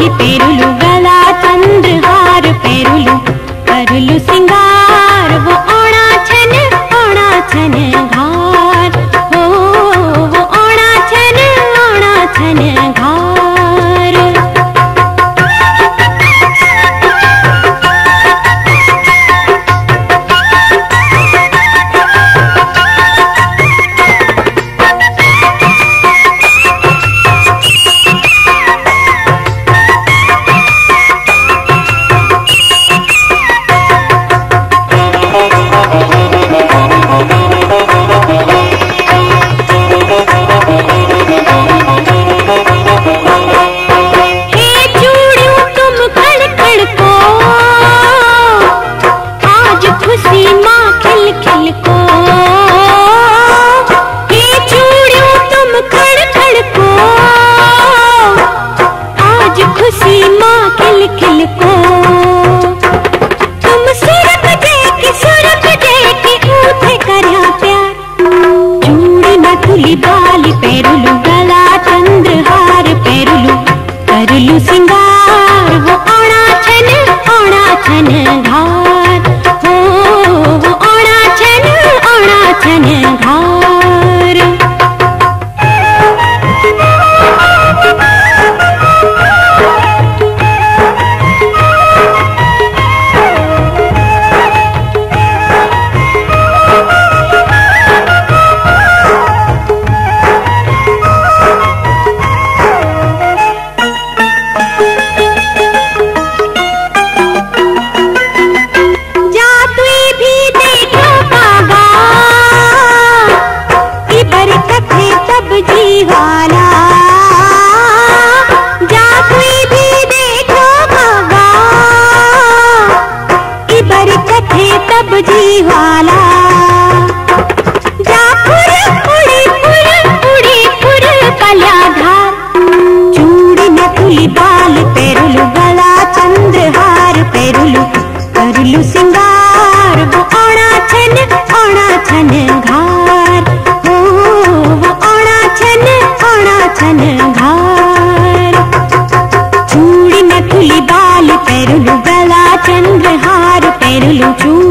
बाली पेरुलु गला चंद्रहार पेरुलु करलु सिंगार वो ओणा छन घार हो वो ओणा छन घार। बाली पेरुलु गला चंद्रहार पेरुलु करलु सिंगार वो ओणा छन घार हो वो ओणा छन घार। जीवाला उड़ी पल्याधार चूड़ी नथुली बाल पेरुलु गला चंद्रहार पेरुलु करलु सिंगार वो ओणा छन घार हो वो ओणा छन घार। चूड़ी नथुली बाल पेरुलु गला चंद्रहार पेरुलु